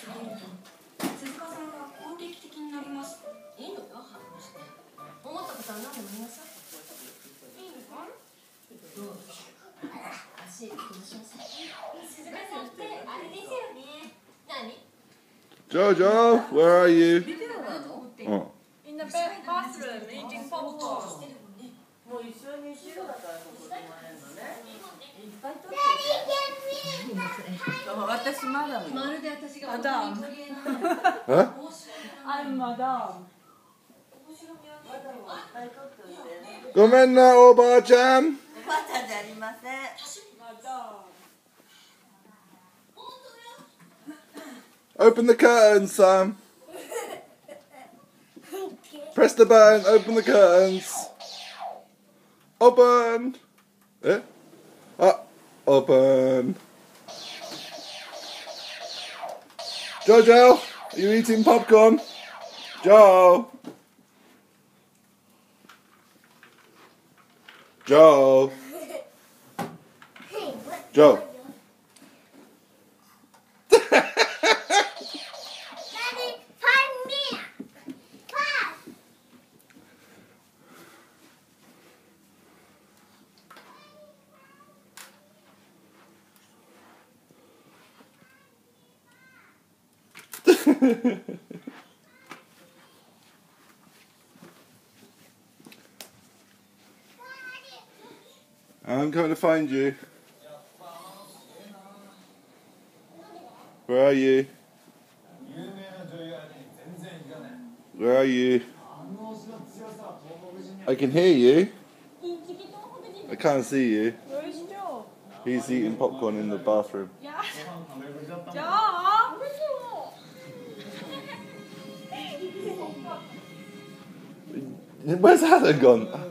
鈴鹿さんが攻撃的になります。いいのよ、反応して。思ったことは何でも言いなさい。いいのか？どうぞ。足崩しなさい。鈴鹿さんってあれですよね。何 ？Jojo, where are you? Oh. In the bathroom, eating popcorn. もう一緒にしようだからここでもらえるのね。いっぱい取って。私マダム。 まるで私がマダム。I'm Madame. ごめんな、おばあちゃん。 おばあちゃんじゃありません。 Open the curtains, Sam. Press the button, open the curtains. Open. Eh? Ah, open. Jojo, are you eating popcorn? Joe. Joe. Joe. I'm coming to find you. Where are you? Where are you? I can hear you. I can't see you. Where is Joe? He's eating popcorn in the bathroom. Yeah. Joe? Where's Hannah gone?